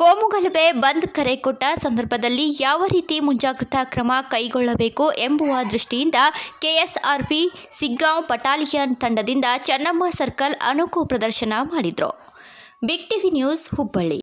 ಕೋಮುಗಲಭೆ ಬಂದ್ ಕರೆ ಕೊಟ್ಟ ಸಂದರ್ಭದಲ್ಲಿ ಯಾವ ರೀತಿ ಮುಂಜಾಗ್ರತಾ ಕ್ರಮ ಕೈಗೊಳ್ಳಬೇಕು ಎಂಬುವ ದೃಷ್ಟಿಯಿಂದ ಕೆಎಸ್ಆರ್ಪಿ ಸಿಗ್ಗಾಂವ್ ಬಟಾಲಿಯನ್ ತಂಡದಿಂದ ಚೆನ್ನಮ್ಮ ಸರ್ಕಲ್ ಅಣುಕು ಪ್ರದರ್ಶನ ಮಾಡಿದ್ರು. Big TV news Hubballi.